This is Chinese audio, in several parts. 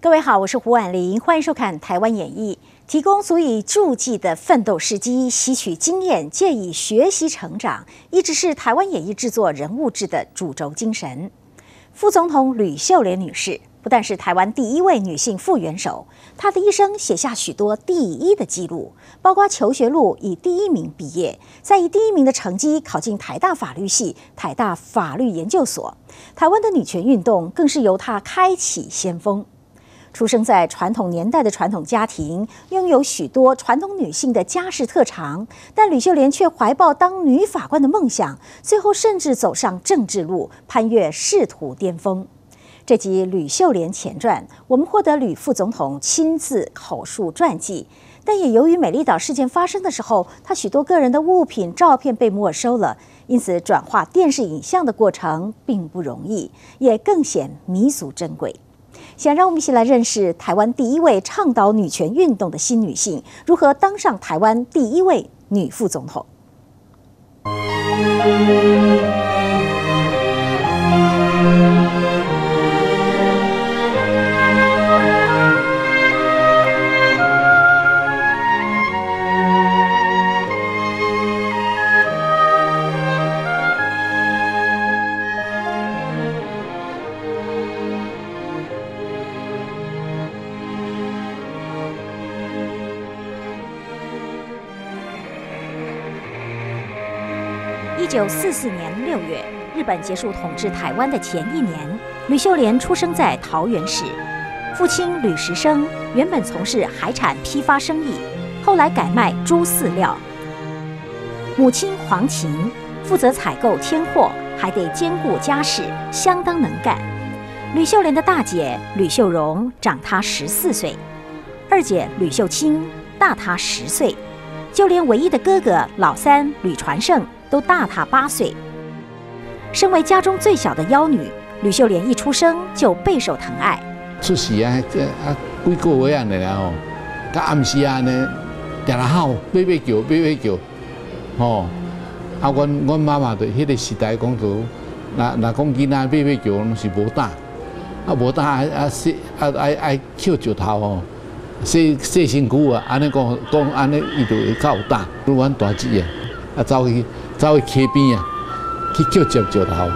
各位好，我是胡婉玲，欢迎收看《台湾演艺》，提供足以注记的奋斗事迹，吸取经验，借以学习成长，一直是台湾演艺制作人物志的主轴精神。副总统吕秀莲女士不但是台湾第一位女性副元首，她的一生写下许多第一的记录，包括求学路以第1名毕业，再以第1名的成绩考进台大法律系、台大法律研究所。台湾的女权运动更是由她开启先锋。出生在传统年代的传统家庭，拥有许多传统女性的家世特长，但吕秀莲却怀抱当女法官的梦想，最后甚至走上政治路，攀越仕途巅峰。这集《吕秀莲前传》，我们获得吕副总统亲自口述传记，但也由于美丽岛事件发生的时候，他许多个人的物品、照片被没收了，因此转化电视影像的过程并不容易，也更显弥足珍贵。想让我们一起来认识台湾第一位倡导女权运动的新女性，如何当上台湾第一位女副总统。1944年6月，日本结束统治台湾的前1年，吕秀莲出生在桃园市。父亲吕时生原本从事海产批发生意，后来改卖猪饲料。母亲黄琴负责采购添货，还得兼顾家事，相当能干。吕秀莲的大姐吕秀荣长她14岁，二姐吕秀清大她10岁，就连唯一的哥哥老三吕传胜都大她8岁。身为家中最小的幺女，吕秀莲一出生就备受疼爱。 出世啊，几个月安尼啦吼，到暗时啊呢，定啦吼，买叫，吼，啊，阮妈妈在迄个时代讲做，若讲囡仔买叫，拢是无胆，无胆爱捡石头吼，洗身躯啊，安尼讲安尼，伊就会较有胆。阮大姐啊，走去溪边啊，去捡石头，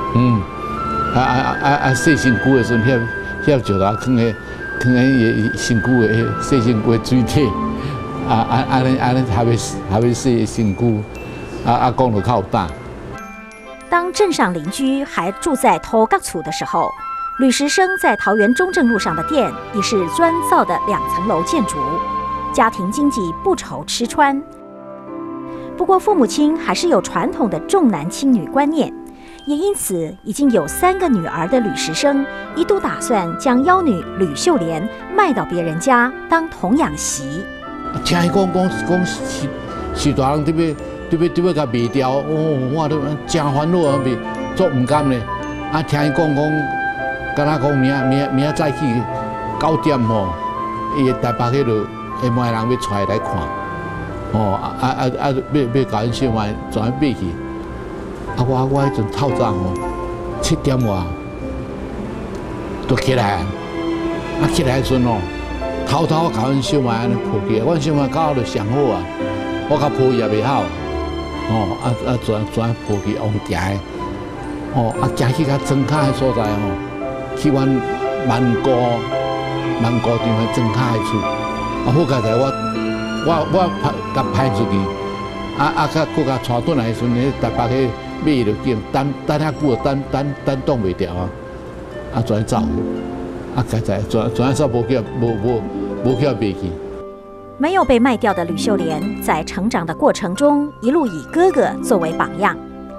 洗身躯的时阵，遐石头放喺伊身躯的洗身躯的水体，安尼还要洗身躯，讲就较有胆。 当镇上邻居还住在头角厝的时候，吕时生在桃园中正路上的店已是砖造的2层楼建筑，家庭经济不愁吃穿。不过父母亲还是有传统的重男轻女观念，也因此已经有3个女儿的吕时生一度打算将幺女吕秀莲卖到别人家当童养媳。 听伊讲是大人对要甲卖掉，我都真烦恼啊，卖做唔甘咧。啊，听伊讲，敢若讲明仔早起9点吼，伊台北迄落下面人要出来看。哦，要甲因小妹全买去，我迄阵透早吼7点外就起来，起来时阵哦，偷甲阮小妹安尼抱起来，阮小妹到就上好啊，我甲抱伊也袂晓，全抱起往行的，行去甲庄脚的所在去阮万古地方庄脚的厝，好佳在我甲派出去，佮甲带转来的时阵，台北去买就紧，等遐久等挡袂掉全走，佳在全煞无叫卖去。 没有被卖掉的吕秀莲，在成长的过程中，一路以哥哥作为榜样。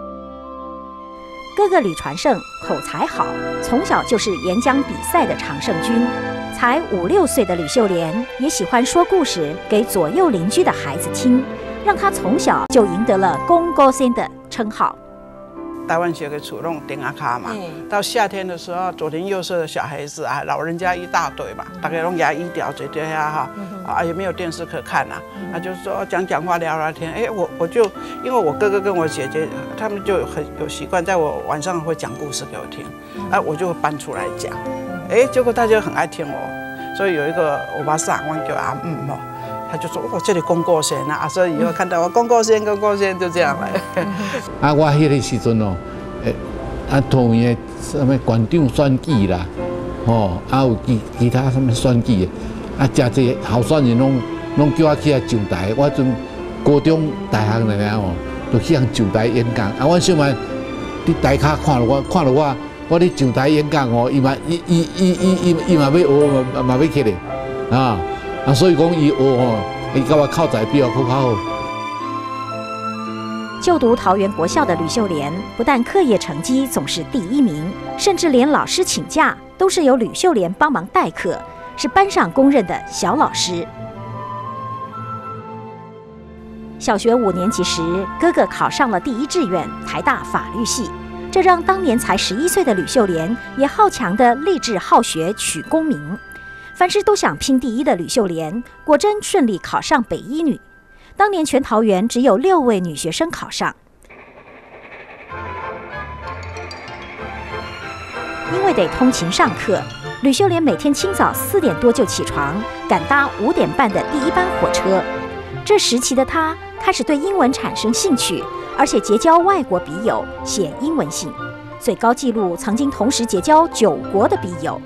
哥哥吕传胜口才好，从小就是演讲比赛的常胜军。才5、6岁的吕秀莲也喜欢说故事给左右邻居的孩子听，让她从小就赢得了公高生的称号。 台湾学的厝弄顶啊卡嘛。到夏天的时候，左邻右舍的小孩子啊，老人家一大堆嘛，大概弄牙医掉嘴掉下哈，啊也没有电视可看啊，啊就是说讲话聊聊天，哎我就因为我哥哥跟我姐姐他们就很有习惯，在我晚上会讲故事给我听，啊我就搬出来讲，哎结果大家很爱听我，所以有一个欧巴桑，我叫阿哦。他就说：“我这里公过先啊，所以以后看到我公过先就这样来。” 啊，我迄个时阵哦，同的什么馆长选举啦，哦，啊有其他什么选举的，啊，真济候选人拢叫我去上台，我阵高中、大学那个哦，就去上台演讲。啊，我小妹伫台下看了我咧上台演讲哦，伊嘛要学嘛要起来啊。所以讲伊学吼，伊甲我靠才比我较好。 就读桃园国校的吕秀莲，不但课业成绩总是第1名，甚至连老师请假都是由吕秀莲帮忙代课，是班上公认的小老师。小学5年级时，哥哥考上了第1志愿台大法律系，这让当年才11岁的吕秀莲也好强的立志好学取功名。凡事都想拼第1的吕秀莲，果真顺利考上北一女。当年全桃园只有6位女学生考上。因为得通勤上课，吕秀莲每天清早4点多就起床，赶搭5点半的第1班火车。这时期的她开始对英文产生兴趣，而且结交外国笔友，写英文信。最高纪录曾经同时结交9国的笔友。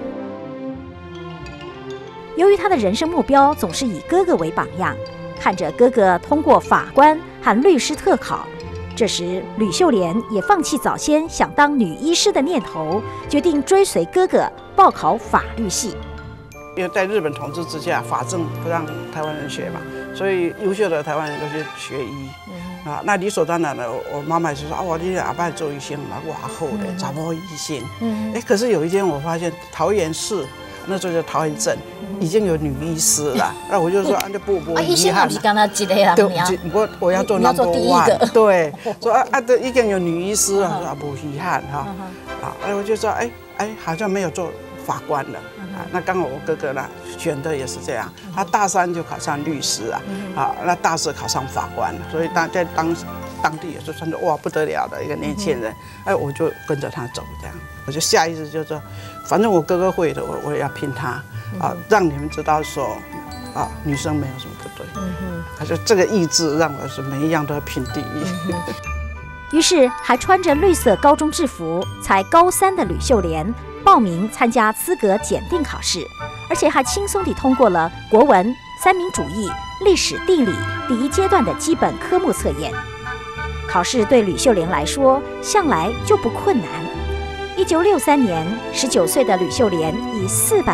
由于他的人生目标总是以哥哥为榜样，看着哥哥通过法官和律师特考，这时吕秀莲也放弃早先想当女医师的念头，决定追随哥哥报考法律系。 因为在日本统治之下，法政不让台湾人学嘛，所以优秀的台湾人都去学医。啊，那理所当然的，我妈妈就说：“哦，你阿爸做医生嘛，哇好的，查某医生。”可是有一天我发现桃园市。那时候叫桃园镇，已经有女医师了。那我就说，就不遗憾。 医生刚他一个人对，我要做 number one。对，说都已经有女医师了，说不遗憾哈。好，我就说，好像没有做法官了。那刚好我哥哥呢选的也是这样，他大3就考上律师啊，那大4考上法官，所以在当地也是算是哇不得了的一个年轻人。我就跟着他走这样。我就下意识就说，反正我哥哥会的，我也要拼他啊，让你们知道说，女生没有什么不对。他说这个意志让我是每一样都要拼第1。 于是还穿着绿色高中制服，才高3的吕秀莲报名参加资格检定考试，而且还轻松地通过了国文、三民主义、历史、地理第1阶段的基本科目测验。考试对吕秀莲来说向来就不困难。1963年，19岁的吕秀莲以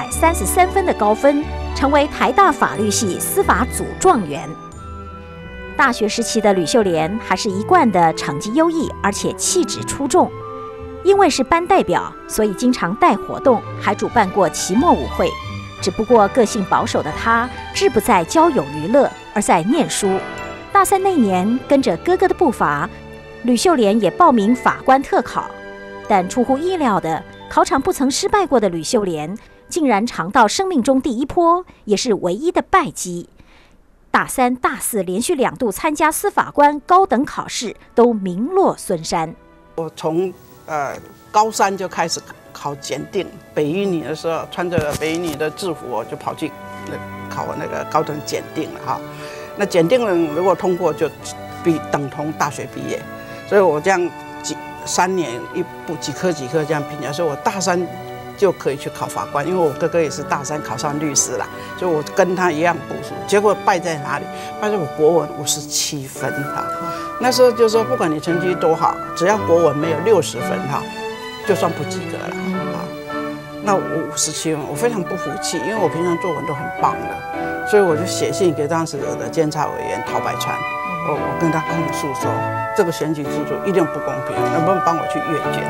433分的高分，成为台大法律系司法组状元。大学时期的吕秀莲还是一贯的成绩优异，而且气质出众。因为是班代表，所以经常带活动，还主办过期末舞会。只不过个性保守的她，志不在交友娱乐，而在念书。大3那年，跟着哥哥的步伐，吕秀莲也报名法官特考。但出乎意料的，考场不曾失败过的吕秀莲，竟然尝到生命中第1波，也是唯一的败绩。大3、大4连续2度参加司法官高等考试，都名落孙山。 我从高3就开始考检定，北一女的时候穿着北一女的制服，我就跑去考那个高等检定了哈。那检定如果通过，就等同大学毕业，所以我这样3年几科这样拼下，所以我大3就可以去考法官，因为我哥哥也是大3考上律师啦，所以我跟他一样读书。结果败在哪里？败在我国文57分哈。那时候就说，不管你成绩多好，只要国文没有60分哈，就算不及格了啊。那我57分，我非常不服气，因为我平常作文都很棒的，所以我就写信给当时的监察委员陶百川，我跟他控诉说，这个选举制度一定不公平，能不能帮我去阅卷？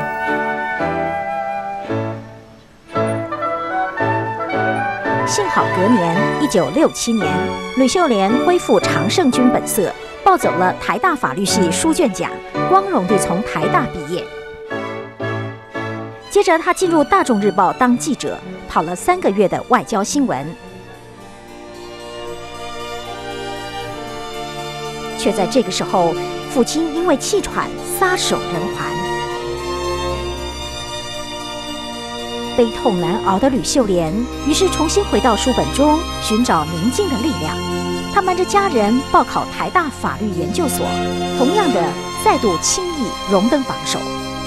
幸好隔年1967年，吕秀莲恢复常胜军本色，报抱走了台大法律系书卷奖，光荣地从台大毕业。接着，他进入大众日报当记者，跑了3个月的外交新闻，却在这个时候，父亲因为气喘撒手人寰。悲痛难熬的吕秀莲，于是重新回到书本中寻找宁静的力量。他瞒着家人报考台大法律研究所，同样的再度轻易荣登榜首。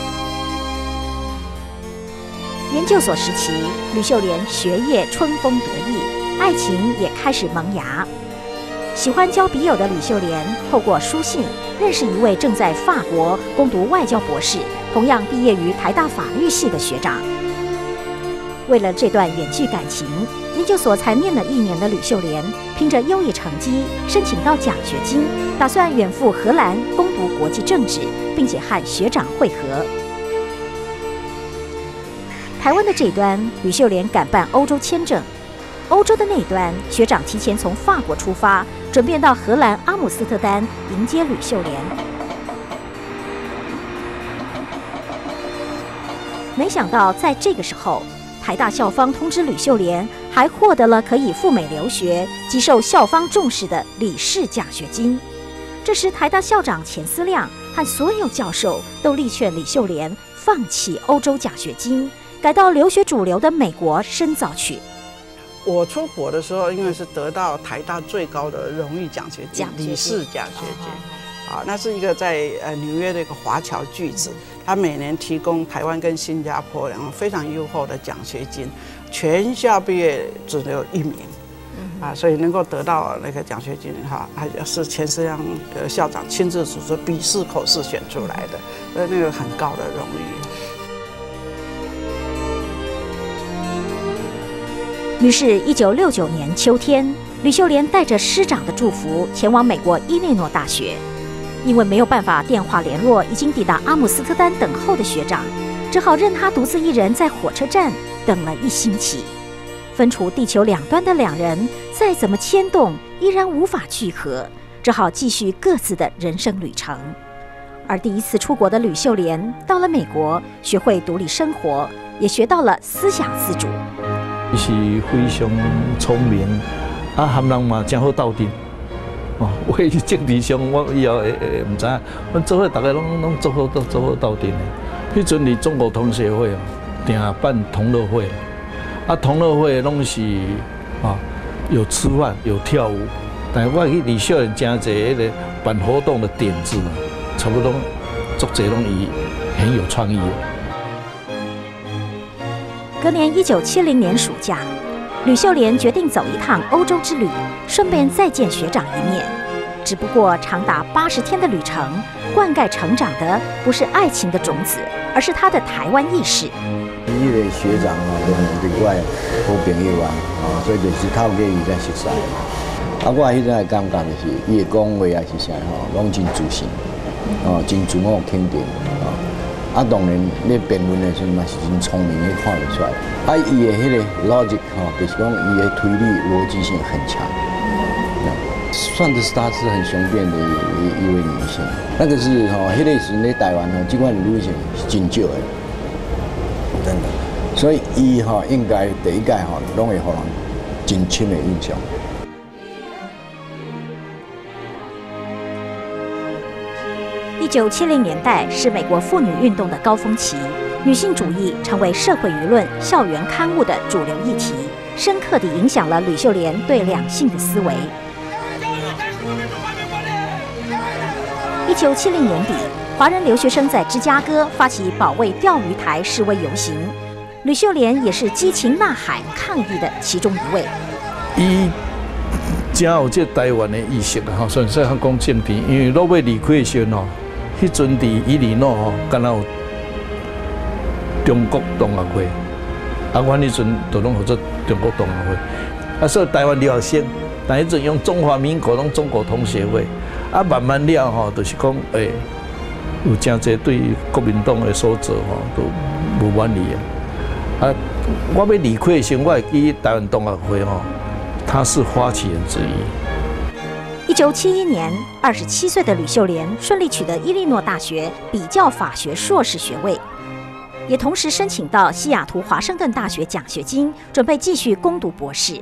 研究所时期，吕秀莲学业春风得意，爱情也开始萌芽。喜欢交笔友的吕秀莲，透过书信认识一位正在法国攻读外交博士，同样毕业于台大法律系的学长。为了这段远距感情，研究所才念了1年的吕秀莲，凭着优异成绩申请到奖学金，打算远赴荷兰攻读国际政治，并且和学长会合。台湾的这一端，吕秀莲赶办欧洲签证；欧洲的那一端，学长提前从法国出发，准备到荷兰阿姆斯特丹迎接吕秀莲。没想到在这个时候，台大校方通知吕秀莲，还获得了可以赴美留学及受校方重视的理事奖学金。这时，台大校长钱思亮和所有教授都力劝吕秀莲放弃欧洲奖学金，改到留学主流的美国深造去。 我出国的时候，因为是得到台大最高的荣誉奖学金，理事奖学金。啊，那是一个在纽约的一个华侨巨子，他每年提供台湾跟新加坡两个非常优厚的奖学金，全校毕业只有1名，啊，所以能够得到那个奖学金哈，还是钱思亮校长亲自组织笔试口试选出来的，所以那个很高的荣誉。 于是，1969年秋天，吕秀莲带着师长的祝福前往美国伊利诺大学。因为没有办法电话联络已经抵达阿姆斯特丹等候的学长，只好任他独自一人在火车站等了1星期。分处地球两端的两人，再怎么牵动，依然无法聚合，只好继续各自的人生旅程。而第一次出国的吕秀莲到了美国，学会独立生活，也学到了思想自主。 伊是非常聪明，和人嘛真好斗阵。我政治上我以后会唔知，阮做伙大家拢做好斗阵的。迄阵伫中国同协会定办同乐会，同乐会拢是有吃饭有跳舞，但我去李秀莲真侪迄个办活动的点子，差不多足侪拢伊很有创意的。 隔年1970年暑假，吕秀莲决定走一趟欧洲之旅，顺便再见学长一面。只不过长达80天的旅程，灌溉成长的不是爱情的种子，而是他的台湾意识。 伊个学长都对我好朋友所以就是透过伊才熟悉。我迄阵的感觉就是，伊的讲话也是啥拢真自信，真自我肯定。当然，咧辩论的时候嘛是真聪明，你看得出来。伊的迄个 logic 就是讲伊的推理逻辑性很强。算是她是很雄辩的一位女性。那个是迄个时在台湾这款女性是真少的，真的。所以伊应该第一届拢会互人真深的印象。 1970年代是美国妇女运动的高峰期，女性主义成为社会舆论、校园刊物的主流议题，深刻地影响了吕秀莲对两性的思维。1970年底，华人留学生在芝加哥发起保卫钓鱼台示威游行，吕秀莲也是激情呐喊抗议的其中一位。 伊真有这台湾的意识啊！算说讲政治，因为落尾离开的时候迄阵伫伊利诺敢若有中国同学会，阮迄阵都拢合作中国同学会，所以台湾留学生，但迄阵用中华民国拢中国同协会，慢慢了就是讲有真侪对国民党的所做都无满意啊！我要离开的时候，我会记台湾同学会他是发起人之一。 1971年，27岁的吕秀莲顺利取得伊利诺大学比较法学硕士学位，也同时申请到西雅图华盛顿大学奖学金，准备继续攻读博士。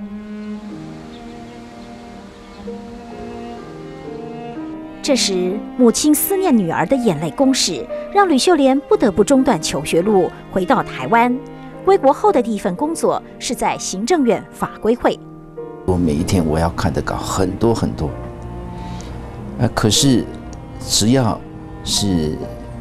这时，母亲思念女儿的眼泪攻势，让吕秀莲不得不中断求学路，回到台湾。归国后的第一份工作是在行政院法规会。 我每一天我要看的稿很多很多，可是只要是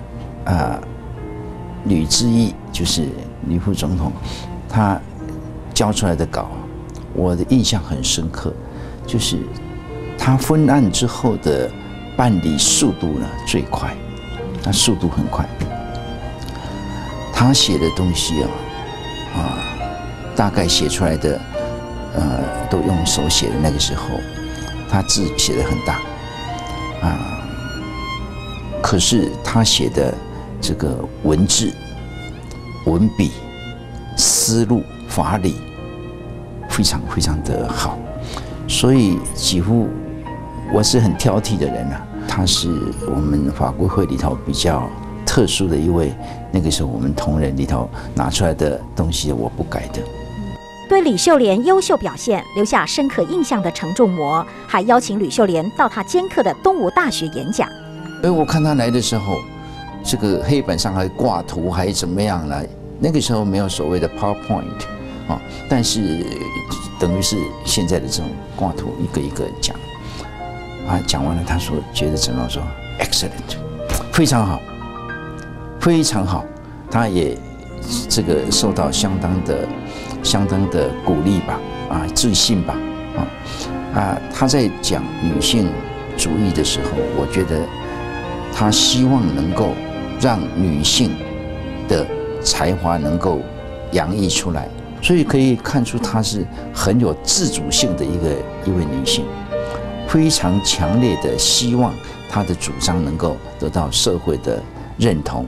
吕志毅，就是吕副总统，他交出来的稿，我的印象很深刻，就是他分案之后的办理速度呢最快，他速度很快。他写的东西大概写出来的都用手写的，那个时候他字写得很大可是他写的这个文字、文笔、思路、法理非常非常的好，所以几乎我是很挑剔的人他是我们法规会里头比较特殊的一位，那个时候我们同仁里头拿出来的东西我不改的。 对吕秀莲优秀表现留下深刻印象的陈仲模，还邀请吕秀莲到他兼课的东吴大学演讲。 我看他来的时候，这个黑板上还挂图，还怎么样了？那个时候没有所谓的 PowerPoint 但是等于是现在的这种挂图，一个一个讲讲完了，他说觉得陈老说 excellent， 非常好，非常好，他也这个受到相当的鼓励吧，自信吧，他在讲女性主义的时候，我觉得他希望能够让女性的才华能够洋溢出来，所以可以看出她是很有自主性的一位女性，非常强烈的希望她的主张能够得到社会的认同。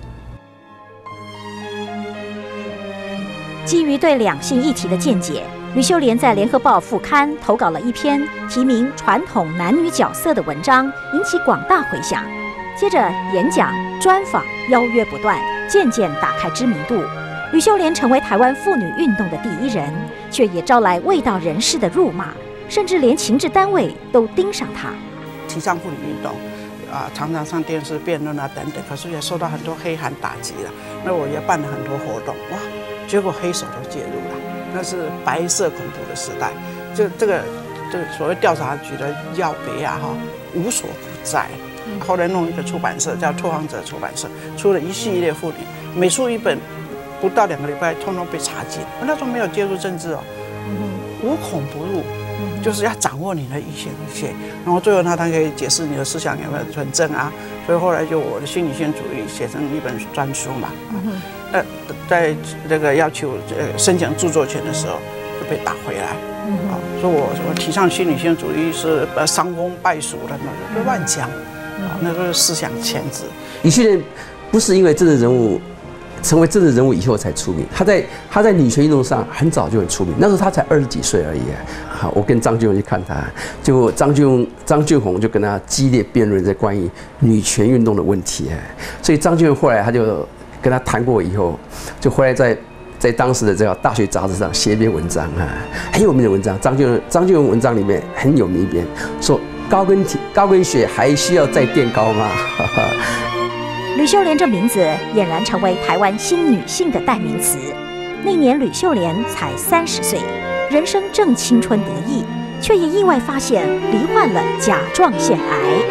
基于对两性议题的见解，吕秀莲在《联合报》副刊投稿了一篇题名《传统男女角色》的文章，引起广大回响。接着演讲、专访、邀约不断，渐渐打开知名度。吕秀莲成为台湾妇女运动的第一人，却也招来卫道人士的辱骂，甚至连情治单位都盯上她。 提倡妇女运动，常常上电视辩论等等，可是也受到很多黑函打击了。那我也办了很多活动，哇，结果黑手都介入了，那是白色恐怖的时代。就这个所谓调查局的要别无所不在。后来弄一个出版社叫拓荒者出版社，出了一系列妇女，每出一本，不到2个礼拜，通通被查禁。我那时候没有介入政治无孔不入，就是要掌握你的一切，然后最后他可以解释你的思想有没有纯正所以后来就我的心理学主义写成一本专书嘛。在这个要求申请著作权的时候就被打回来。说我提倡心理学主义是伤风败俗的，那就乱讲。那都是思想牵制。 吕秀莲不是因为政治人物成为政治人物以后才出名，他在女权运动上很早就很出名，那时候他才20几岁而已。好，我跟张俊宏去看他，就张俊宏就跟他激烈辩论在关于女权运动的问题。所以张俊宏后来他就跟他谈过以后，就回来在当时的这个大学杂志上写一篇文章很有名的文章。张俊宏文章里面很有名一篇说。高跟鞋还需要再垫高吗？ 吕秀莲这名字俨然成为台湾新女性的代名词。那年吕秀莲才30岁，人生正青春得意，却也意外发现罹患了甲状腺癌。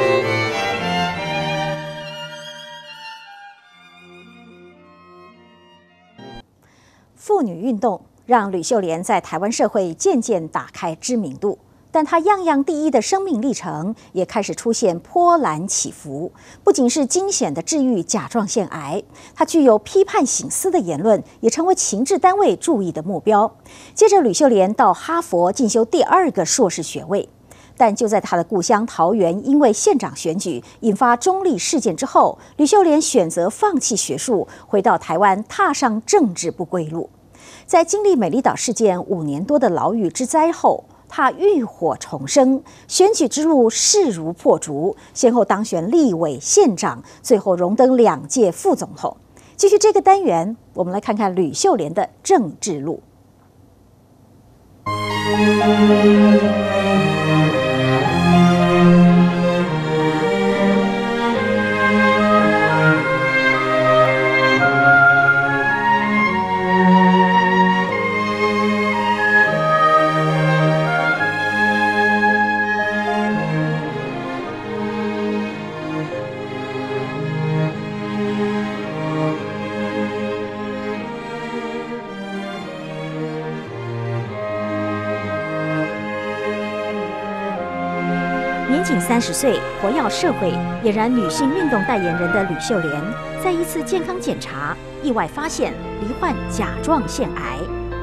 妇女运动让吕秀莲在台湾社会渐渐打开知名度。但她样样第一的生命历程也开始出现波澜起伏，不仅是惊险的治愈甲状腺癌，她具有批判省思的言论也成为情治单位注意的目标。接着，吕秀莲到哈佛进修第2个硕士学位，但就在她的故乡桃园，因为县长选举引发中立事件之后，吕秀莲选择放弃学术，回到台湾，踏上政治不归路。在经历美丽岛事件5年多的牢狱之灾后， 他浴火重生，选举之路势如破竹，先后当选立委、县长，最后荣登2届副总统。继续这个单元，我们来看看吕秀莲的政治路。年仅30岁，活跃社会，俨然女性运动代言人的吕秀莲，在一次健康检查，意外发现罹患甲状腺癌。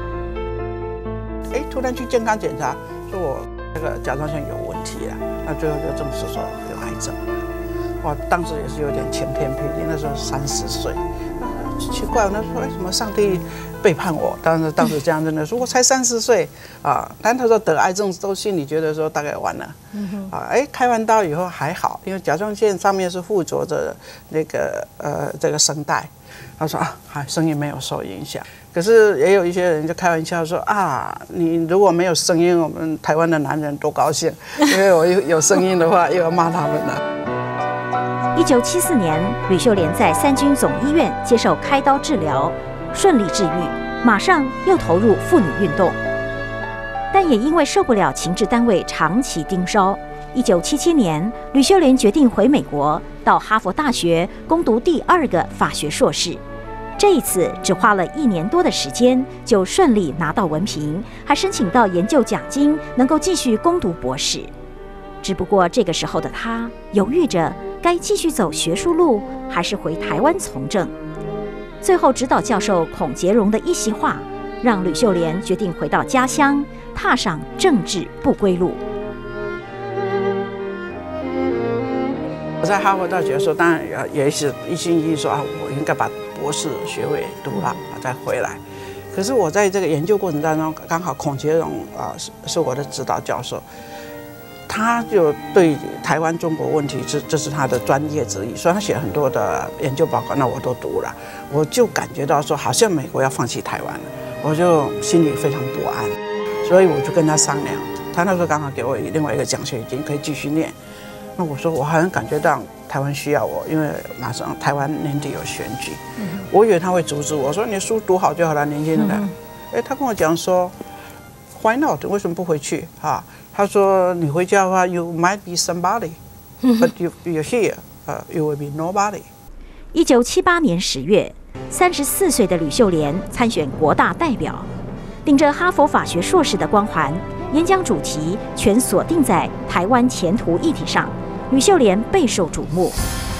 突然去健康检查，说我这个甲状腺有问题了，那最后就证实说有癌症。我当时也是有点晴天霹雳，那时候30岁，奇怪，我那时候为什么上帝背叛我？当时这样真的说，我才30岁啊！但他说得癌症，都心里觉得说大概完了。开完刀以后还好，因为甲状腺上面是附着着那个这个声带。他说声音没有受影响。可是也有一些人就开玩笑说你如果没有声音，我们台湾的男人多高兴，因为我有声音的话又要骂他们了。 1974年，吕秀莲在三军总医院接受开刀治疗，顺利治愈，马上又投入妇女运动。但也因为受不了情治单位长期盯梢，1977年，吕秀莲决定回美国，到哈佛大学攻读第2个法学硕士。这一次只花了1年多的时间，就顺利拿到文凭，还申请到研究奖金，能够继续攻读博士。只不过这个时候的他犹豫着，该继续走学术路，还是回台湾从政。最后，指导教授孔杰荣的一席话，让吕秀莲决定回到家乡，踏上政治不归路。 我在哈佛大学的时候，当然也是一心一意说我应该把博士学位读了再回来。可是我在这个研究过程当中，刚好孔杰荣是我的指导教授，他就对台湾中国问题这是他的专业之一，所以他写很多的研究报告，那我都读了，我就感觉到说好像美国要放弃台湾了，我就心里非常不安，所以我就跟他商量，他那时候刚好给我另外一个奖学金可以继续念。那我说我好像感觉到台湾需要我，因为马上台湾年底有选举，我以为他会阻止我，我说你书读好就好了，年轻人。他跟我讲说 ，Why not？ 为什么不回去啊？他说你回家的话 ，You might be somebody, but you're here, you will be nobody。 1978年10月，34岁的吕秀莲参选国大代表，顶着哈佛法学硕士的光环，演讲主题全锁定在台湾前途议题上。吕秀莲备受瞩目，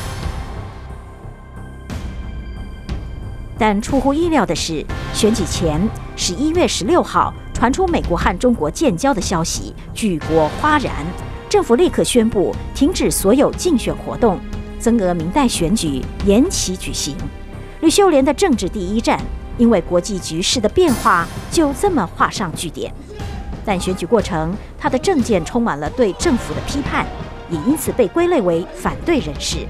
但出乎意料的是，选举前11月16号传出美国和中国建交的消息，举国哗然。政府立刻宣布停止所有竞选活动，增额民代选举延期举行。吕秀莲的政治第一战，因为国际局势的变化，就这么画上句点。但选举过程，他的政见充满了对政府的批判，也因此被归类为反对人士。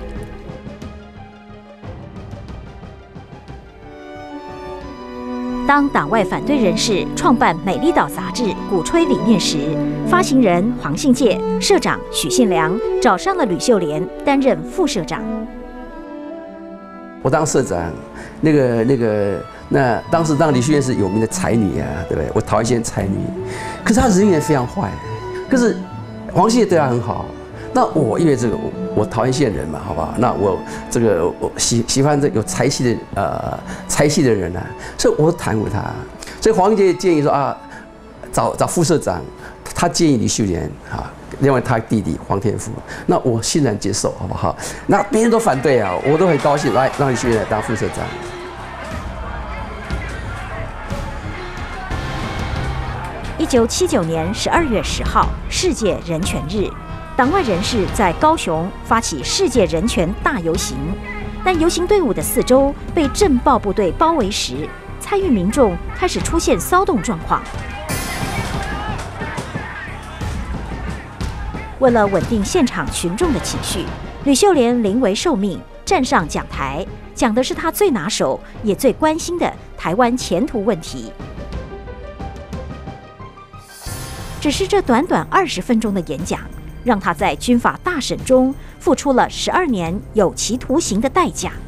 当党外反对人士创办《美丽岛》杂志，鼓吹理念时，发行人黄信介、社长许信良找上了吕秀莲担任副社长。 我当社长，那当时李秀莲是有名的才女啊，对不对？我讨厌一些才女，可是她人也非常坏。可是黄信介对她很好。那我因为这个我讨厌现人嘛，好不好？那我喜欢这有才气的人啊，所以我谈过他。所以黄信介建议说找副社长，他建议李秀莲另外他弟弟黄天福，那我欣然接受，好不好？那别人都反对啊，我都很高兴来让李秀莲来当副社长。 1979年12月10号，世界人权日。党外人士在高雄发起世界人权大游行，但游行队伍的四周被政报部队包围时，参与民众开始出现骚动状况。 为了稳定现场群众的情绪，吕秀莲临危受命，站上讲台，讲的是她最拿手也最关心的台湾前途问题。只是这短短20分钟的演讲，让她在军法大审中付出了12年有期徒刑的代价。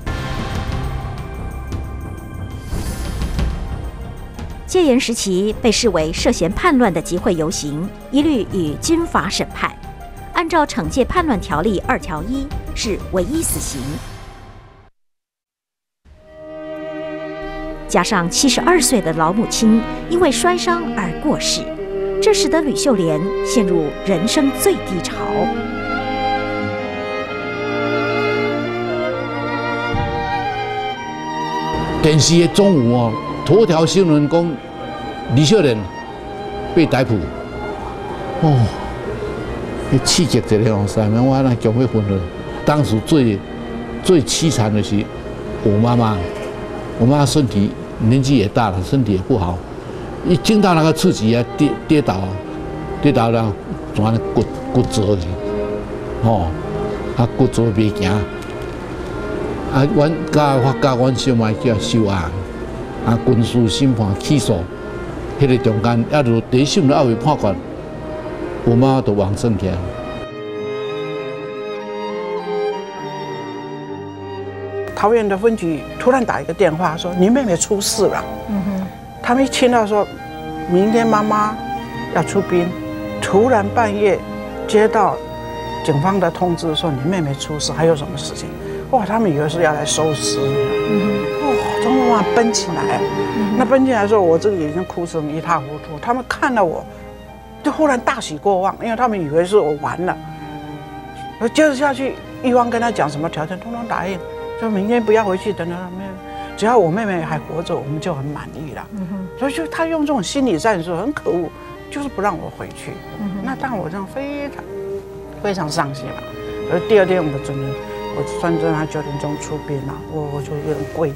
戒严时期被视为涉嫌叛乱的集会游行，一律以军法审判。按照惩戒叛乱条例2条1是唯一死刑。加上72岁的老母亲因为摔伤而过世，这使得吕秀莲陷入人生最低潮。 电视的中午哦，头条新闻讲吕秀莲被逮捕，哦，那刺激一个三面，我那将会昏了。当时最凄惨的是我妈妈，我妈身体年纪也大了，身体也不好，一听到那个刺激啊，跌倒了，全骨折去，哦，啊骨折袂行。啊，阮法官小妹叫收押，啊，军事审判起诉，迄个中间，啊，就第一审都还未判决，我妈就往生起来。 桃园的分局突然打一个电话说：“你妹妹出事了。”他们一听到说，明天妈妈要出殡，突然半夜接到警方的通知说你妹妹出事，还有什么事情？哇，他们以为是要来收尸，哇，从妈妈奔起来，那奔起来的时候，我这个已经哭成一塌糊涂。他们看到我，就忽然大喜过望，因为他们以为是我完了。接着下去，玉芳跟他讲什么条件，通通答应，说明天不要回去，等没有，只要我妹妹还活着，我们就很满意了。所以就他用这种心理战术，很可恶，就是不让我回去。那让我这样非常伤心了。而第二天我算正他9点钟出殡了，我就有点跪。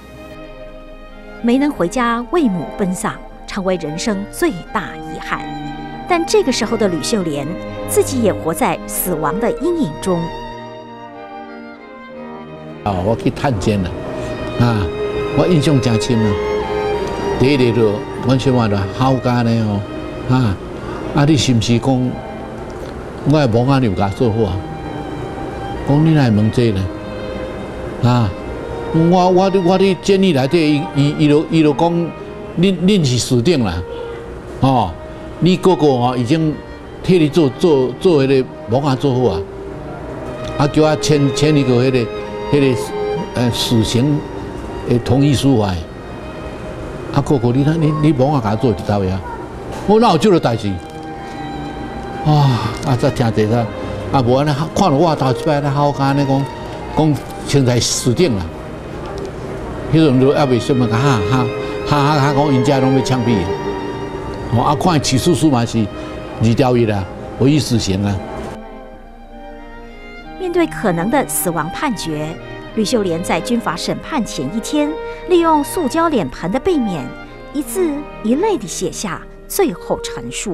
没能回家为母奔丧，成为人生最大遗憾。但这个时候的吕秀莲自己也活在死亡的阴影中。 我去探监了，啊，我印象真深啊。第一个就阮小妹就好家呢哦，你是不是讲我的某仔有甲做好啊？讲你来问这呢？我伫监狱内底，伊就讲，恁是死定啦，哦，你哥哥哦已经替你做迄个某仔做好啊，叫我签一个迄个死刑的同意书来。哥哥，你某仔甲做一道呀？我哪有这个代志？再听者啦。无安尼看到我头一摆咧好干咧讲现在死定了，迄阵就还未什么哈讲因家拢要枪毙，看起诉书嘛是2条1啦，唯一死刑啊。 面对可能的死亡判决，吕秀莲在军法审判前一天，利用塑胶脸盆的背面，一字一泪地写下最后陈述。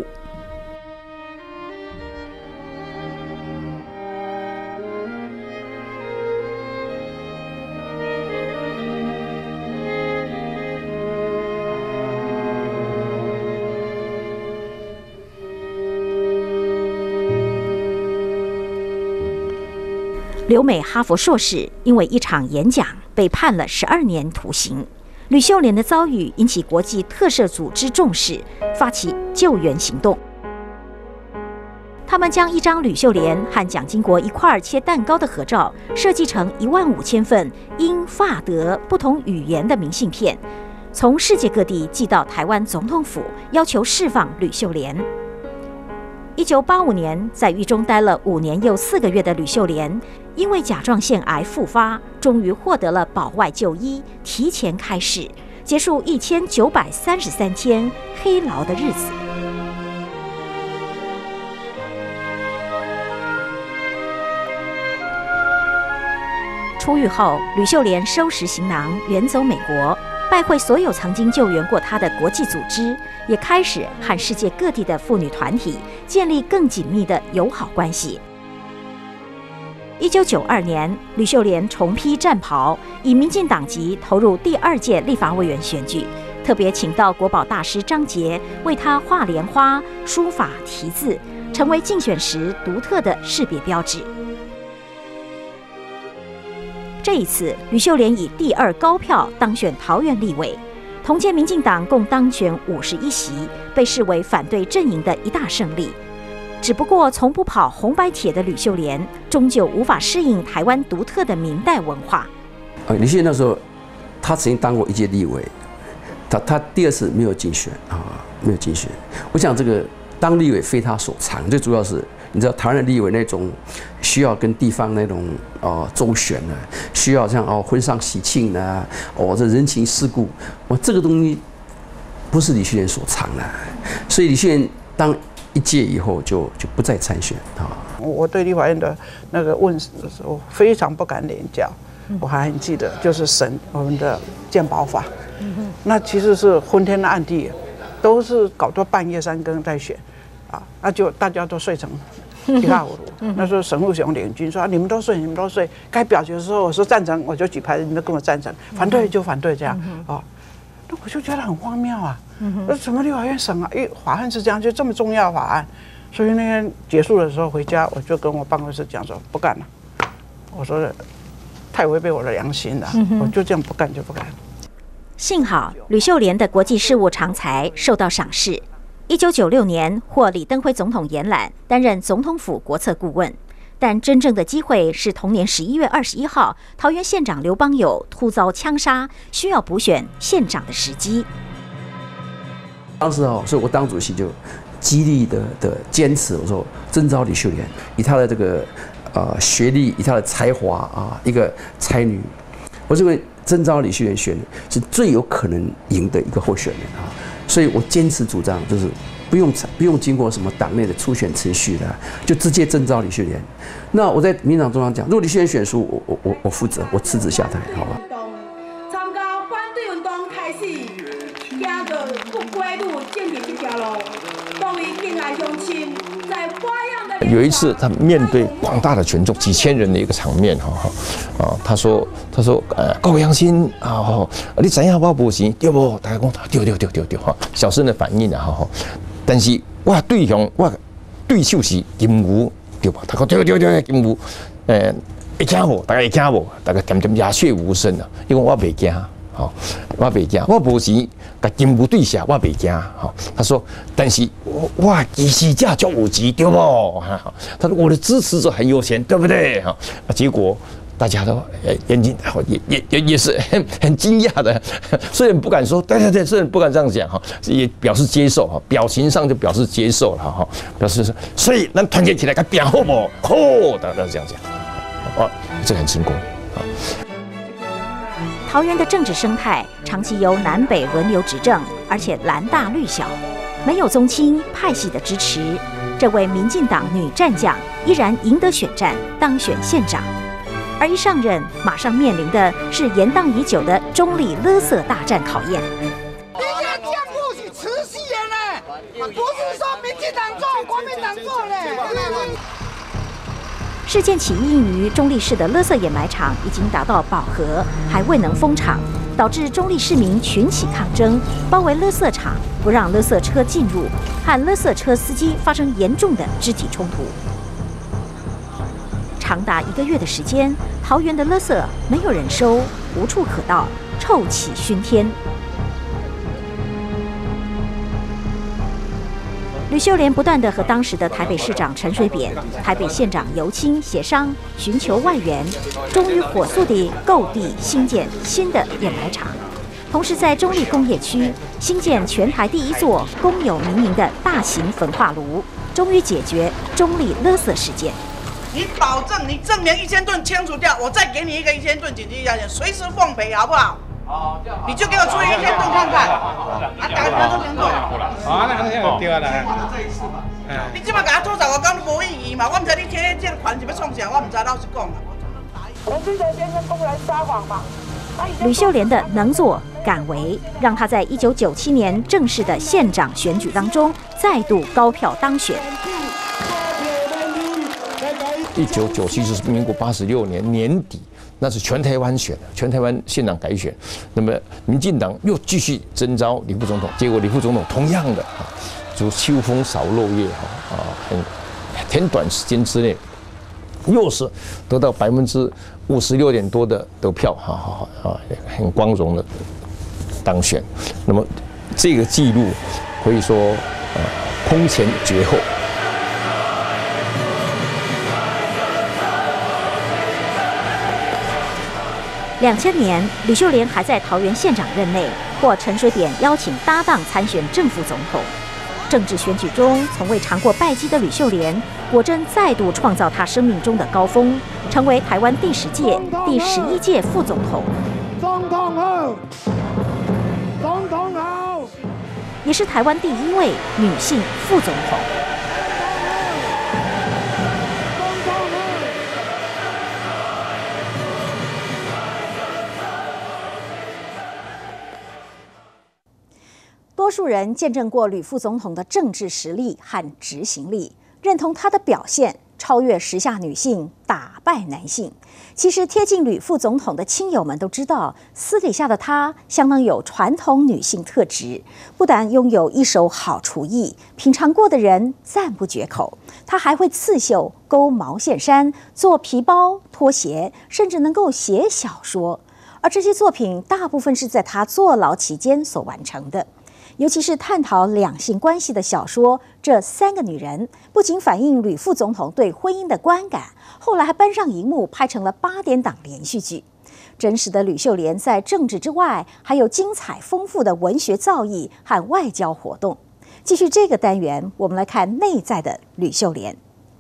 留美哈佛硕士因为一场演讲被判了12年徒刑。吕秀莲的遭遇引起国际特赦组织重视，发起救援行动。他们将一张吕秀莲和蒋经国一块儿切蛋糕的合照设计成15000份英法德不同语言的明信片，从世界各地寄到台湾总统府，要求释放吕秀莲。1985年，在狱中待了5年又4个月的吕秀莲，因为甲状腺癌复发，终于获得了保外就医，提前开始，结束1933天黑牢的日子。出狱后，吕秀莲收拾行囊远走美国。 拜会所有曾经救援过她的国际组织，也开始和世界各地的妇女团体建立更紧密的友好关系。1992年，吕秀莲重披战袍，以民进党籍投入第2届立法委员选举，特别请到国宝大师张杰为她画莲花、书法题字，成为竞选时独特的识别标志。这一次，吕秀莲以第2高票当选桃园立委，同届民进党共当选51席，被视为反对阵营的一大胜利。只不过，从不跑红白帖的吕秀莲，终究无法适应台湾独特的明代文化。 吕秀莲那时候，她曾经当过1届立委，她第2次没有竞选啊，没有竞选。我想这个当立委非她所长，最主要是你知道台湾的立委那种需要跟地方那种周旋呢，需要像婚丧喜庆呢，这人情世故，这个东西不是吕秀莲所长的，所以吕秀莲当1届以后就不再参选啊。 我对立法院的那个问时的时候，非常不敢领教。我还很记得，就是审我们的健保法，那其实是昏天暗地，都是搞到半夜3更在选，那就大家都睡成一塌糊涂。那时候沈富雄领军说：“你们都睡，你们都睡。”该表决的时候，我说赞成，我就举牌，你们跟我赞成；反对就反对，这样啊。那我就觉得很荒谬啊！那什么立法院审啊？因为法案是这样，就这么重要的法案，所以那天结束的时候回家，我就跟我办公室讲说不干了。我说太违背我的良心了，我就这样不干就不干。 幸好吕秀莲的国际事务长才受到赏识。1996年获李登辉总统延揽，担任总统府国策顾问。但真正的机会是同年11月21号，桃园县长刘邦友突遭枪杀，需要补选县长的时机。 当时所以我当主席就极力的坚持，我说征召吕秀莲，以她的这个学历，以她的才华一个才女，我认为征召吕秀莲选是最有可能赢的一个候选人所以我坚持主张就是不用经过什么党内的初选程序的，就直接征召吕秀莲。那我在民党中央讲，如果吕秀莲选输，我负责，我辞职下台，好吧？ 参加反对运动开始，行着不归路，建立这条路，终于敬爱乡亲，在花样的。 有一次，他面对广大的群众，几千人的一个场面，他说，各位乡亲你知影我无钱对不？大家讲对小声的反应但是我对手是金牛对吧？他讲对金牛，会惊无？大家会惊无？大家点鸦雀无声啊，因为我袂惊。我袂惊，我无钱甲金牛对下，我袂惊。他说，但是我支持者就有钱，对不？他说我的支持者很有钱，对不对？结果大家都眼睛也是很惊讶的，虽然不敢说，对，虽然不敢这样讲也表示接受表情上就表示接受了表示说，所以咱团结起来，甲变好不？好，大家这样讲，这很成功。 桃园的政治生态长期由南北轮流执政，而且蓝大绿小，没有宗亲派系的支持，这位民进党女战将依然赢得选战，当选县长。而一上任，马上面临的是延宕已久的中立垃圾大战考验。 你这个建部是慈禧人呢，不是说民进党做、国民党做嘞。 事件起因于中立市的垃圾掩埋场已经达到饱和，还未能封场，导致中立市民群起抗争，包围垃圾场，不让垃圾车进入，和垃圾车司机发生严重的肢体冲突。长达1个月的时间，桃园的垃圾没有人收，无处可倒，臭气熏天。吕秀莲不断地和当时的台北市长陈水扁、台北县长尤清协商，寻求外援，终于火速地购地兴建新的掩埋场，同时在中立工业区兴建全台第1座公有民营的大型焚化炉，终于解决中立垃圾事件。 你保证你证明1000吨清除掉，我再给你一个1000吨紧急要件，随时奉陪，好不好？你就给我出1000吨看看，大家都清楚。那对啦。你即摆甲我吐槽，我讲无意义嘛，我唔知你听这个款是要创啥，我唔知，老实讲啦。 陈水扁先生公然撒谎嘛？ 吕秀莲的能做敢为，让他在1997年正式的县长选举当中再度高票当选。 1997是民国86年年底，那是全台湾选的，全台湾县长改选。那么民进党又继续征召李副总统，结果李副总统同样的如秋风扫落叶很短时间之内，又是得到56点多的得票，很光荣的当选。那么这个记录可以说空前绝后。 2000年，吕秀莲还在桃园县长任内，获陈水扁邀请搭档参选正副总统。政治选举中从未尝过败绩的吕秀莲，果真再度创造她生命中的高峰，成为台湾第10届、第11届副总统。 总统好，总统好， 也是台湾第1位女性副总统。多数人见证过吕副总统的政治实力和执行力，认同他的表现超越时下女性，打败男性。其实贴近吕副总统的亲友们都知道，私底下的他相当有传统女性特质，不但拥有一手好厨艺，品尝过的人赞不绝口。他还会刺绣、钩毛线衫、做皮包、拖鞋，甚至能够写小说。而这些作品大部分是在他坐牢期间所完成的。尤其是探讨两性关系的小说《这3个女人》，不仅反映吕副总统对婚姻的观感，后来还搬上荧幕拍成了8点档连续剧。真实的吕秀莲在政治之外，还有精彩丰富的文学造诣和外交活动。继续这个单元，我们来看内在的吕秀莲。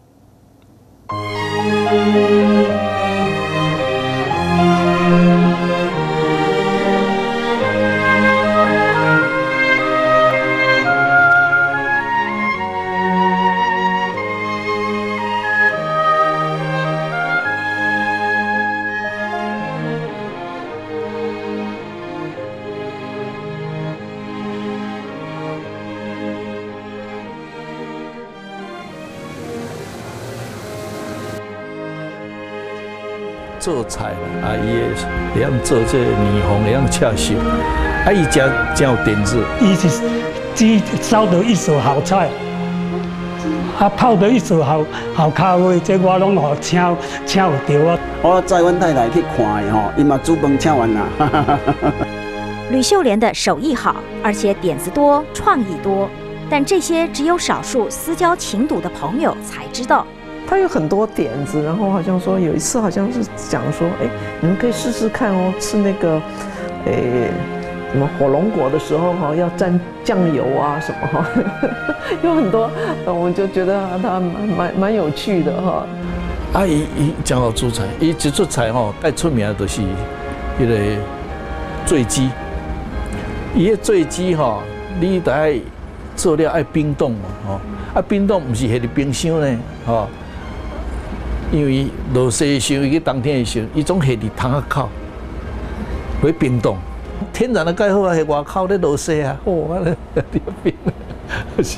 做菜啦，伊会晓做这面红，会晓切熟，伊真有点子。 伊是只烧到一手好菜，泡到一手好咖啡，这我拢好请有着啊。 我载阮太太去看的吼，伊嘛煮饭请完啦。 吕秀莲的手艺好，而且点子多，创意多，但这些只有少数私交情笃的朋友才知道。 他有很多点子，然后好像说有一次好像是讲说，你们可以试试看哦，吃那个，什么火龙果的时候哈，要沾酱油啊什么哈，有很多，我就觉得他蛮有趣的哈。 伊真好煮菜，伊一做菜吼，最出名的就是迄个醉鸡。伊个醉鸡吼，你得爱做了爱冰冻嘛吼，冰冻不是下伫冰箱呢吼。因为落雪的时候，伊去冬天的时候，伊总下伫窗仔口，会冰冻。天然的介好啊，下外口咧落雪啊，哇，咧冰是。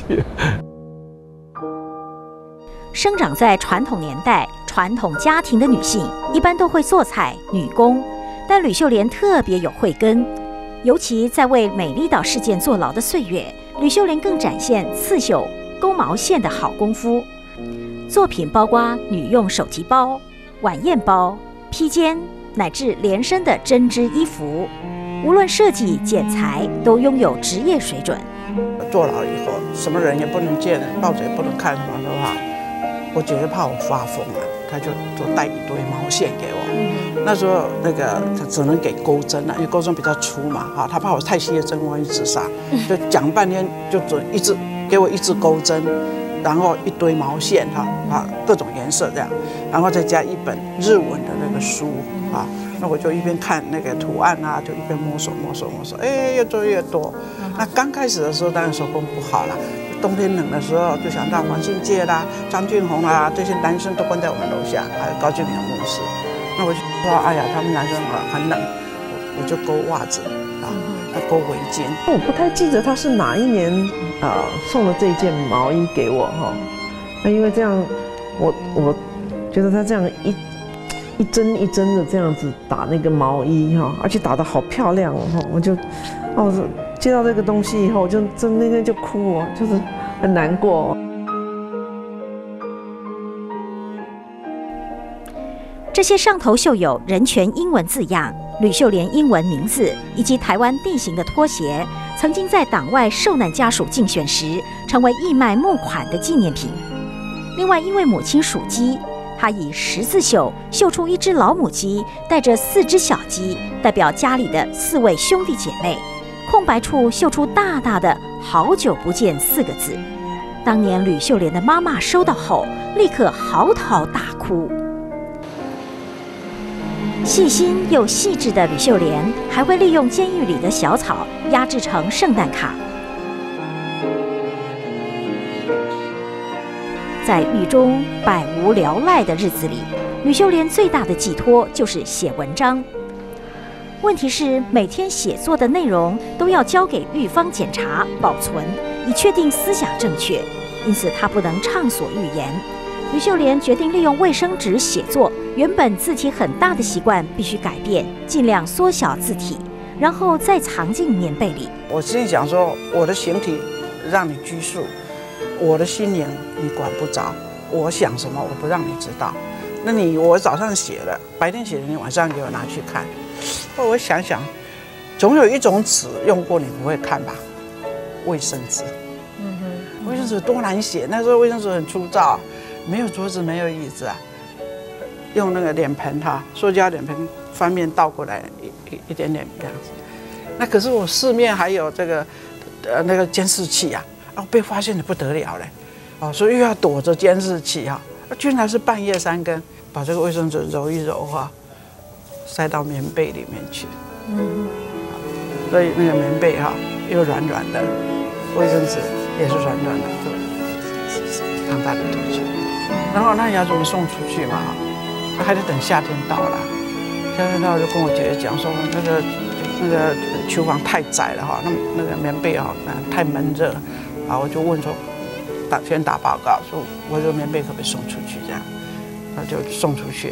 生长在传统年代、传统家庭的女性，一般都会做菜、女工，但吕秀莲特别有慧根，尤其在为美丽岛事件坐牢的岁月，吕秀莲更展现刺绣、钩毛线的好功夫。作品包括女用手提包、晚宴包、披肩，乃至连身的针织衣服，无论设计、剪裁，都拥有职业水准。 坐牢以后，什么人也不能见，报纸也不能看什么的话，我姐姐怕我发疯了，她就带一堆毛线给我。那时候那个她只能给钩针了，因为钩针比较粗嘛，哈，她怕我太细的针万一自杀，就讲半天就准给我一支钩针。然后一堆毛线各种颜色这样，然后再加一本日文的那个书那我就一边看那个图案啊，就一边摸索，越做越多。那刚开始的时候当然手工不好了，冬天冷的时候就想到黄信介啦、张俊宏啦，这些男生都关在我们楼下，还有高俊明牧师。那我就说，哎呀，他们男生很冷，我就勾袜子， 啊，勾围巾。 我不太记得他是哪一年送了这件毛衣给我哈。那因为这样，我觉得他这样一针一针的这样子打那个毛衣哈，而且打得好漂亮哦，我接到这个东西以后，就那天就哭哦，就是很难过。 这些上头绣有人权英文字样、吕秀莲英文名字以及台湾地形的拖鞋，曾经在党外受难家属竞选时成为义卖募款的纪念品。另外，因为母亲属鸡，她以十字绣绣出一只老母鸡，带着4只小鸡，代表家里的4位兄弟姐妹。空白处绣出大大的“好久不见”4个字。当年吕秀莲的妈妈收到后，立刻嚎啕大哭。细心又细致的吕秀莲，还会利用监狱里的小草压制成圣诞卡。在狱中百无聊赖的日子里，吕秀莲最大的寄托就是写文章。问题是，每天写作的内容都要交给狱方检查保存，以确定思想正确，因此她不能畅所欲言。吕秀莲决定利用卫生纸写作，原本字体很大的习惯必须改变，尽量缩小字体，然后再藏进棉被里。 我心里想说，我的形体让你拘束，我的心灵你管不着，我想什么我不让你知道。那我早上写了，白天写的，你晚上给我拿去看。我想想，总有一种纸用过你不会看吧？卫生纸。卫生纸多难写，那时候卫生纸很粗糙。没有桌子，没有椅子啊，用那个脸盆哈，塑胶脸盆翻面倒过来一点点这样子。那可是我四面还有这个那个监视器啊，被发现的不得了嘞，所以又要躲着监视器哈，居然是半夜3更，把这个卫生纸揉一揉哈，塞到棉被里面去。所以那个棉被哈又软软的，卫生纸也是软软的，就放在里头去。然后那你要怎么送出去嘛？还得等夏天到了。夏天到了就跟我姐姐讲说，那个厨房太窄了哈，那个棉被哈太闷热啊，我就问说，先打报告说，我这个棉被可不可以送出去？这样，那就送出去了。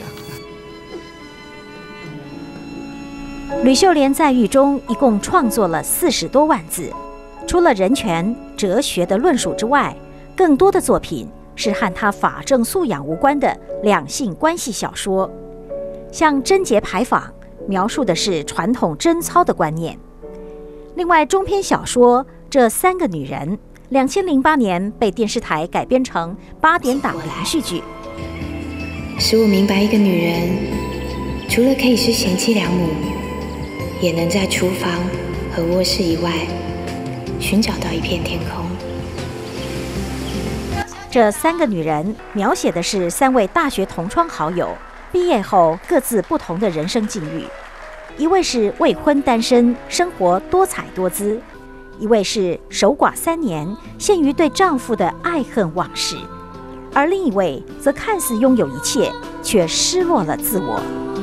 吕秀莲在狱中一共创作了40多万字，除了人权、哲学的论述之外，更多的作品是和他法政素养无关的两性关系小说，像《贞节牌坊》描述的是传统贞操的观念。另外，中篇小说《这3个女人》2008年被电视台改编成8点档连续剧， 使我明白一个女人除了可以是贤妻良母，也能在厨房和卧室以外寻找到一片天空。 这3个女人描写的是3位大学同窗好友，毕业后各自不同的人生境遇。一位是未婚单身，生活多彩多姿；一位是守寡3年，陷于对丈夫的爱恨往事；而另一位则看似拥有一切，却失落了自我。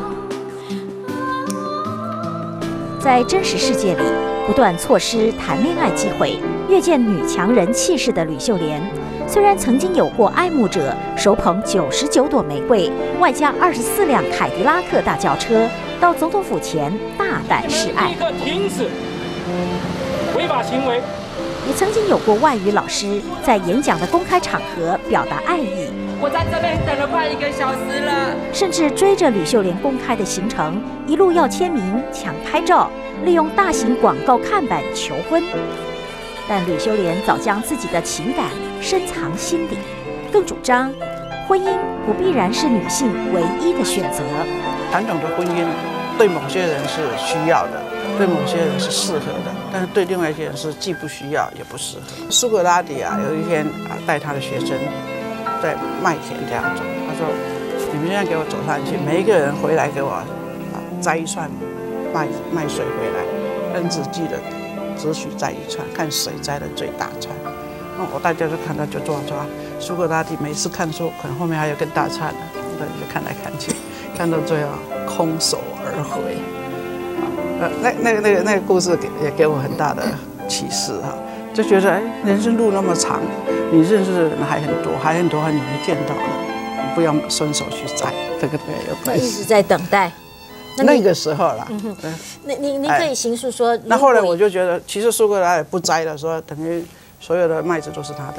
在真实世界里，不断错失谈恋爱机会，越见女强人气势的吕秀莲，虽然曾经有过爱慕者手捧99朵玫瑰，外加24辆凯迪拉克大轿车，到总统府前大胆示爱， 立刻停止违法行为。 也曾经有过外语老师在演讲的公开场合表达爱意。 我在这边等了快1个小时了， 甚至追着吕秀莲公开的行程，一路要签名、抢拍照，利用大型广告看板求婚。但吕秀莲早将自己的情感深藏心底，更主张婚姻不必然是女性唯一的选择。 传统的婚姻对某些人是需要的，对某些人是适合的，但是对另外一些人是既不需要也不适合。苏格拉底啊，有一天带他的学生在麦田这样走，他说：“你们现在给我走上去，每一个人回来给我摘一串麦穗回来，但只记得只许摘一串，看谁摘的最大串。”那大家就看到就抓。苏格拉底每次看书，可能后面还有更大串的，那就看来看去，看到最后空手而回。 那个故事也给我很大的启示哈，就觉得哎，人生路那么长，你认识的人还很多你没见到的，你不要伸手去摘，这个有关系。 一直在等待。 那个时候啦， 您可以形述说， 那后来我就觉得，其实苏格拉底不摘的时候，等于所有的麦子都是他的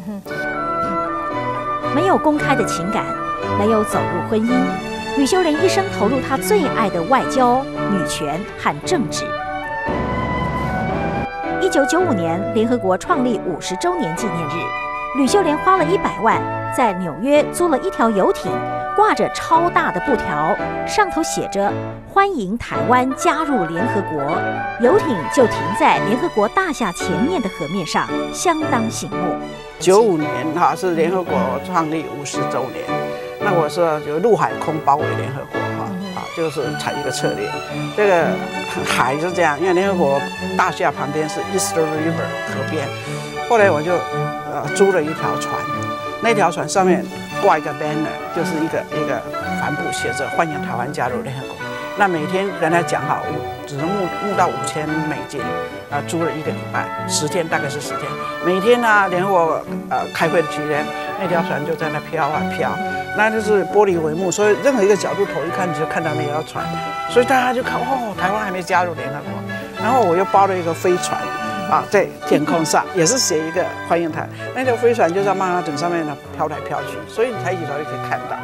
了。 没有公开的情感，没有走入婚姻，吕秀莲一生投入她最爱的外交、女权和政治。1995年，联合国创立50周年纪念日，吕秀莲花了100万，在纽约租了一条游艇，挂着超大的布条，上头写着“欢迎台湾加入联合国”。游艇就停在联合国大厦前面的河面上，相当醒目。 95年哈是联合国创立50周年，那我是有陆海空包围联合国哈就是采一个策略。这个海是这样，因为联合国大厦旁边是 East River 河边，后来我就租了一条船，那条船上面挂一个 banner， 就是一个帆布写着欢迎台湾加入联合国。那每天跟他讲好，只能募到5000美金，租了1个礼拜，10天大概是10天。每天呢，联合国开会的期间，那条船就在那飘啊飘，那就是玻璃帷幕，所以任何一个角度头一看，你就看到那条船，所以大家就看哦，台湾还没加入联合国。然后我又包了一个飞船。在天空上也是写一个欢迎台，那条飞船就在曼哈顿上面呢飘来飘去，所以你抬起头就可以看到。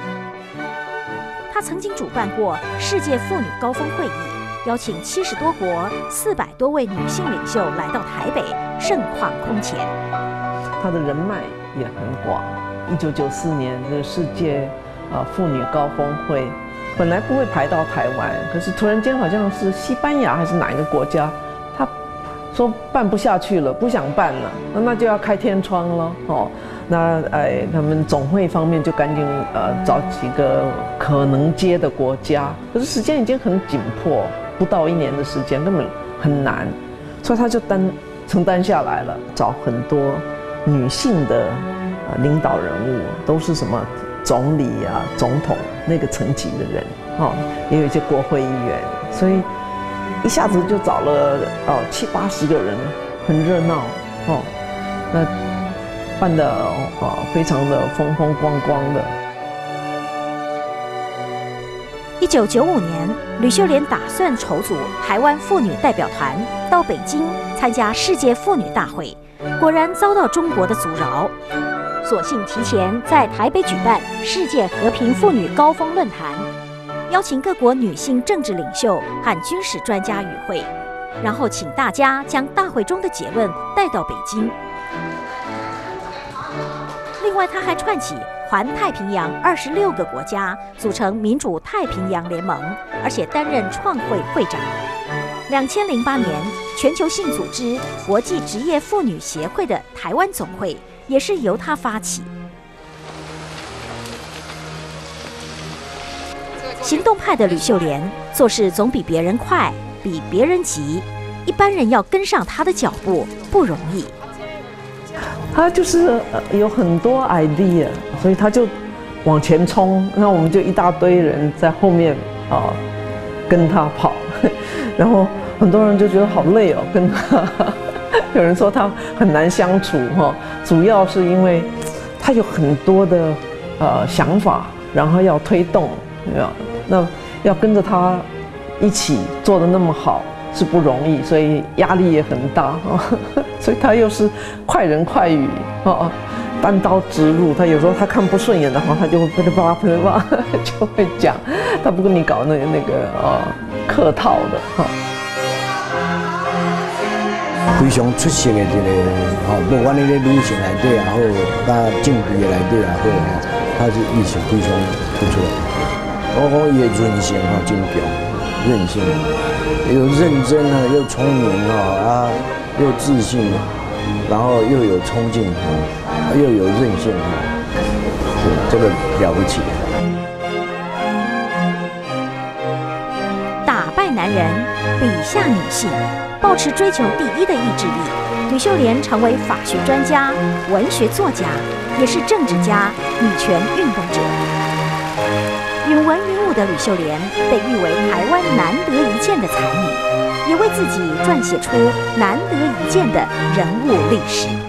他曾经主办过世界妇女高峰会议，邀请70多国400多位女性领袖来到台北，盛况空前。 他的人脉也很广。1994年的世界妇女高峰会本来不会排到台湾，可是突然间好像是西班牙还是哪一个国家，他说办不下去了，不想办了，那就要开天窗了哦。那他们总会方面就赶紧找几个可能接的国家，可是时间已经很紧迫，不到1年的时间根本很难，所以他就承担下来了，找很多女性的领导人物，都是什么总理啊、总统那个层级的人哦，也有一些国会议员，所以一下子就找了70-80个人，很热闹哦。那办得非常的风风光光的。 1995年，吕秀莲打算筹组台湾妇女代表团到北京参加世界妇女大会，果然遭到中国的阻挠，索性提前在台北举办世界和平妇女高峰论坛，邀请各国女性政治领袖和军事专家与会，然后请大家将大会中的结论带到北京。另外，他还串起环太平洋26个国家组成民主太平洋联盟，而且担任创会会长。2008年，全球性组织国际职业妇女协会的台湾总会也是由他发起。行动派的吕秀莲做事总比别人快，比别人急，一般人要跟上他的脚步不容易。 他就是有很多 idea， 所以他就往前冲，那我们就一大堆人在后面跟他跑，然后很多人就觉得好累哦，跟他有人说他很难相处哈，主要是因为他有很多的想法，然后要推动，那要跟着他一起做得那么好是不容易，所以压力也很大所以他又是快人快语单刀直入。他有时候他看不顺眼的话，他就会噼里啪啦噼里啪啦就会讲，他不跟你搞那个客套的非常出色的一个不管你在旅行内底也好，甲政治的内底也好他是意识非常不错。我讲伊的韧性真强，韧性又认真又聪明又自信，然后又有冲劲又有韧性这个了不起。 打败男人，比下女性，抱持追求第一的意志力，吕秀莲成为法学专家、文学作家，也是政治家、女权运动者。允文允目的吕秀莲被誉为台湾难得一见的才女，也为自己撰写出难得一见的人物历史。